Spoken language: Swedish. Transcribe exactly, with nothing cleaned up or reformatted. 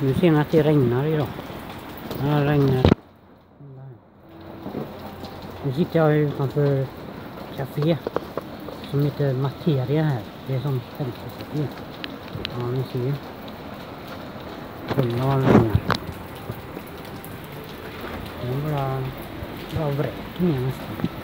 Nu ser man att det regnar idag. Ja, det regnar. Nu sitter jag utanför café som heter Materia här. Det är som fältcafé. Ja, ni ser ju. Fulla av regnar. Det är bara, bara vräk ner nästan.